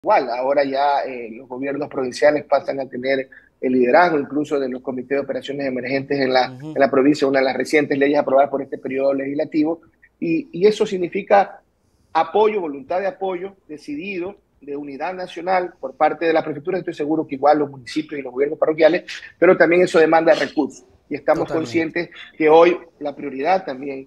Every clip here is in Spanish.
igual. Ahora ya los gobiernos provinciales pasan a tener el liderazgo incluso de los comités de operaciones emergentes en Ujú. la provincia, una de las recientes leyes aprobadas por este periodo legislativo, y eso significa apoyo, voluntad de apoyo decidido, de unidad nacional por parte de la prefectura. Estoy seguro que igual los municipios y los gobiernos parroquiales, pero también eso demanda recursos. Y estamos Totalmente. conscientes que hoy la prioridad también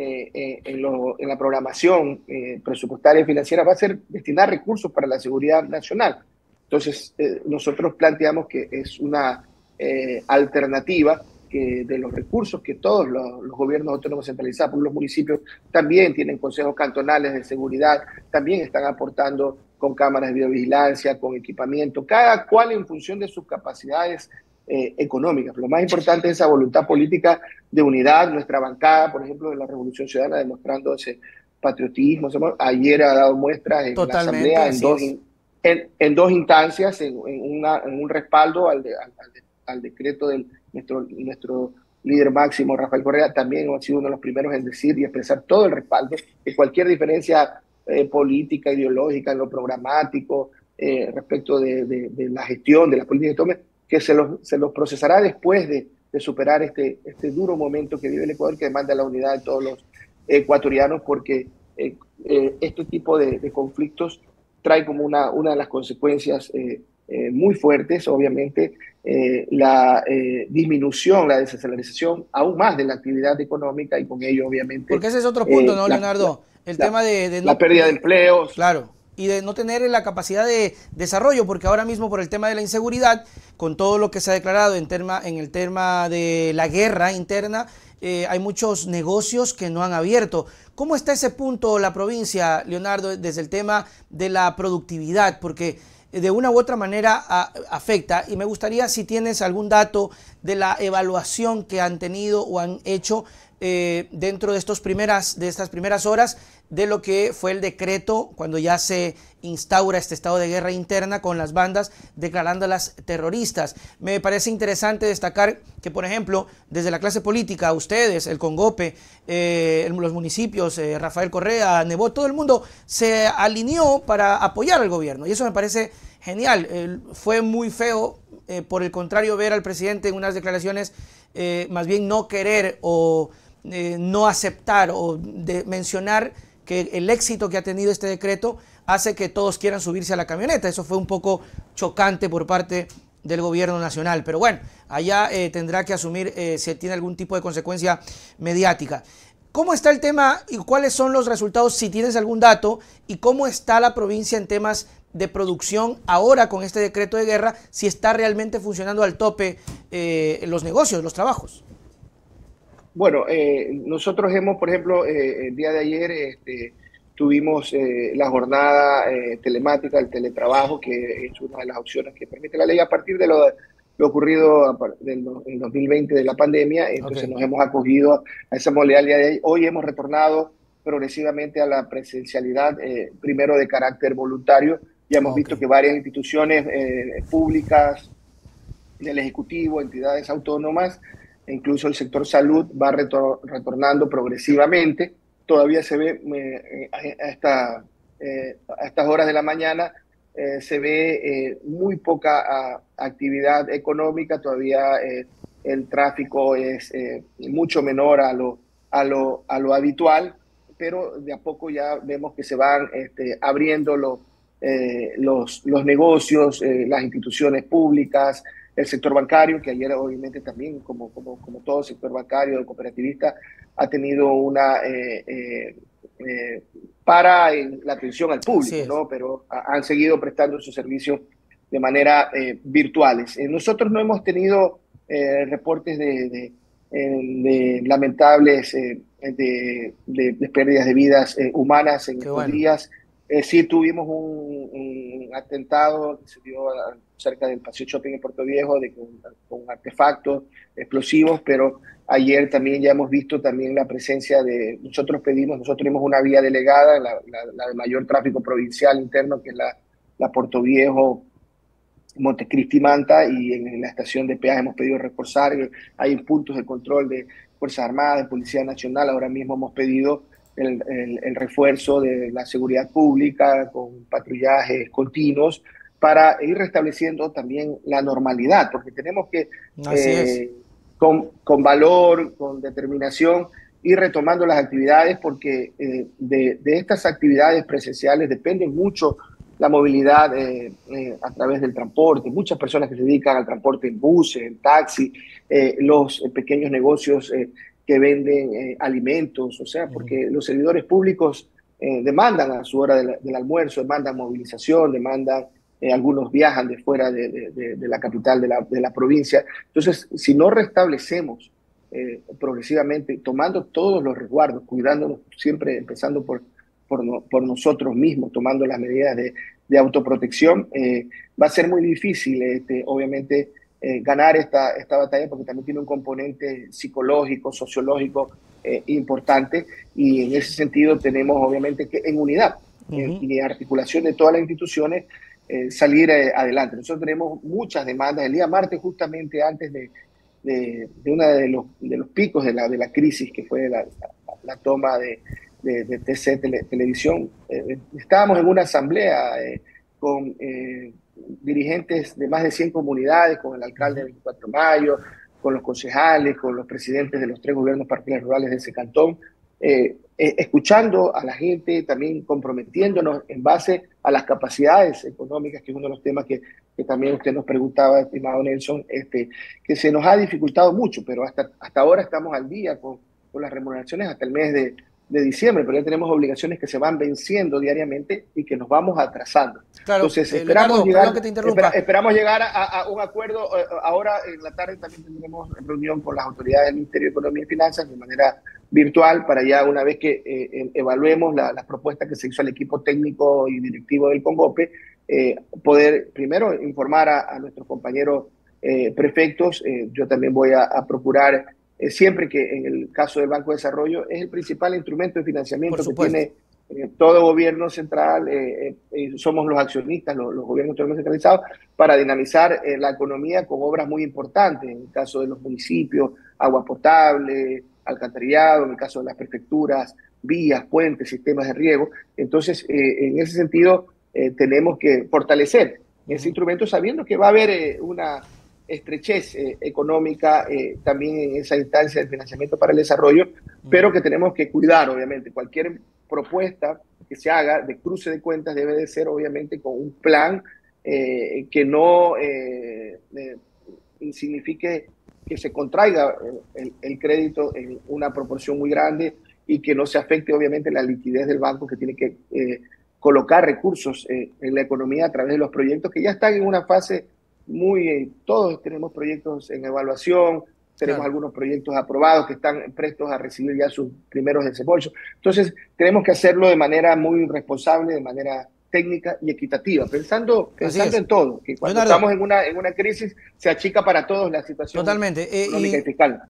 en la programación presupuestaria y financiera va a ser destinar recursos para la seguridad nacional. Entonces, nosotros planteamos que es una alternativa que de los recursos que todos los gobiernos autónomos centralizados, los municipios también tienen consejos cantonales de seguridad, también están aportando con cámaras de videovigilancia, con equipamiento, cada cual en función de sus capacidades económicas. Lo más importante es esa voluntad política de unidad. Nuestra bancada, por ejemplo, de la Revolución Ciudadana, demostrando ese patriotismo. Ayer ha dado muestras en la Totalmente, Asamblea así es. en dos instancias, en un respaldo al decreto de nuestro líder máximo, Rafael Correa. También ha sido uno de los primeros en decir y expresar todo el respaldo, que cualquier diferencia política, ideológica, en lo programático, respecto de la gestión, de la política de tome, que se los procesará después de superar este duro momento que vive el Ecuador, que demanda la unidad de todos los ecuatorianos, porque este tipo de conflictos trae como una de las consecuencias muy fuertes, obviamente, la disminución, la desaceleración aún más de la actividad económica, y con ello, obviamente, Porque ese es otro punto, eh, ¿no, la, la, Leonardo? El la, tema de la no, pérdida de empleos. claro, y de no tener la capacidad de desarrollo, porque ahora mismo por el tema de la inseguridad, con todo lo que se ha declarado en el tema de la guerra interna, hay muchos negocios que no han abierto. ¿Cómo está ese punto la provincia, Leonardo, desde el tema de la productividad? Porque de una u otra manera afecta, y me gustaría si tienes algún dato de la evaluación que han tenido o han hecho dentro de estas primeras horas de lo que fue el decreto cuando ya se instaura este estado de guerra interna con las bandas declarándolas terroristas. Me parece interesante destacar que, por ejemplo, desde la clase política, ustedes, el Congope, los municipios, Rafael Correa, Nebot, todo el mundo se alineó para apoyar al gobierno, y eso me parece genial. Fue muy feo, por el contrario, ver al presidente en unas declaraciones más bien no querer o no aceptar o de mencionar que el éxito que ha tenido este decreto hace que todos quieran subirse a la camioneta. Eso fue un poco chocante por parte del gobierno nacional, pero bueno, allá tendrá que asumir si tiene algún tipo de consecuencia mediática. ¿Cómo está el tema y cuáles son los resultados, si tienes algún dato, y cómo está la provincia en temas de producción ahora con este decreto de guerra, si está realmente funcionando al tope los negocios, los trabajos? Bueno, nosotros hemos, por ejemplo, el día de ayer tuvimos la jornada telemática, el teletrabajo, que es una de las opciones que permite la ley a partir de lo ocurrido en 2020 de la pandemia. Ok, Entonces nos hemos acogido a esa modalidad de ahí. Hoy hemos retornado progresivamente a la presencialidad, primero de carácter voluntario. Ya hemos ok. visto que varias instituciones públicas, del Ejecutivo, entidades autónomas, e incluso el sector salud va retornando progresivamente. Todavía se ve a estas horas de la mañana, se ve muy poca actividad económica. Todavía el tráfico es mucho menor a lo habitual, pero de a poco ya vemos que se van abriendo los negocios, las instituciones públicas, el sector bancario, que ayer obviamente también, como todo el sector bancario, cooperativista, ha tenido una para en la atención al Así público, es. ¿no? Pero han seguido prestando sus servicios de manera virtuales. Nosotros no hemos tenido reportes de lamentables de pérdidas de vidas humanas en Qué estos bueno. días. Sí tuvimos un atentado que se dio cerca del Paseo Shopping en Puerto Viejo con artefactos explosivos, pero ayer también ya hemos visto también la presencia nosotros tenemos una vía delegada, la de mayor tráfico provincial interno, que es la Puerto Viejo, Montecristi Manta, y en la estación de peaje hemos pedido reforzar. Hay puntos de control de Fuerzas Armadas, de Policía Nacional. Ahora mismo hemos pedido el refuerzo de la seguridad pública con patrullajes continuos para ir restableciendo también la normalidad, porque tenemos que, Así es. con valor, con determinación, ir retomando las actividades, porque de estas actividades presenciales depende mucho la movilidad a través del transporte. Muchas personas que se dedican al transporte en buses, en taxi, los pequeños negocios que venden alimentos, o sea, porque los servidores públicos demandan a su hora del almuerzo, demandan movilización, demandan, algunos viajan de fuera de la capital de la provincia. Entonces, si no restablecemos progresivamente, tomando todos los resguardos, cuidándonos siempre, empezando por nosotros mismos, tomando las medidas de autoprotección, va a ser muy difícil, obviamente, ganar esta batalla, porque también tiene un componente psicológico, sociológico importante, y en ese sentido tenemos obviamente que en unidad y en articulación de todas las instituciones salir adelante. Nosotros tenemos muchas demandas. El día martes, justamente antes de uno de los picos de la crisis, que fue la toma de TC Televisión, estábamos en una asamblea con dirigentes de más de 100 comunidades, con el alcalde de 24 de Mayo, con los concejales, con los presidentes de los 3 gobiernos parciales rurales de ese cantón, escuchando a la gente, también comprometiéndonos en base a las capacidades económicas, que es uno de los temas que también usted nos preguntaba, estimado Nelson, que se nos ha dificultado mucho, pero hasta ahora estamos al día con las remuneraciones hasta el mes de diciembre, pero ya tenemos obligaciones que se van venciendo diariamente y que nos vamos atrasando. Claro, Entonces, esperamos llegar a un acuerdo. Ahora en la tarde también tendremos reunión con las autoridades del Ministerio de Economía y Finanzas de manera virtual, para ya una vez que evaluemos las propuestas que se hizo al equipo técnico y directivo del CONGOPE, poder primero informar a nuestros compañeros prefectos. Yo también voy a procurar siempre que, en el caso del Banco de Desarrollo, es el principal instrumento de financiamiento que tiene todo gobierno central, somos los accionistas, los gobiernos centralizados, para dinamizar la economía con obras muy importantes, en el caso de los municipios, agua potable, alcantarillado, en el caso de las prefecturas, vías, puentes, sistemas de riego. Entonces, en ese sentido, tenemos que fortalecer ese instrumento, sabiendo que va a haber una estrechez económica también en esa instancia del financiamiento para el desarrollo, pero que tenemos que cuidar, obviamente. Cualquier propuesta que se haga de cruce de cuentas debe de ser, obviamente, con un plan que no signifique que se contraiga el crédito en una proporción muy grande y que no se afecte, obviamente, la liquidez del banco, que tiene que colocar recursos en la economía a través de los proyectos que ya están en una fase todos tenemos proyectos en evaluación, tenemos algunos proyectos aprobados que están prestos a recibir ya sus primeros desembolsos. Entonces, tenemos que hacerlo de manera muy responsable, de manera técnica y equitativa, pensando en todo, que cuando estamos en una crisis se achica para todos la situación económica y fiscal.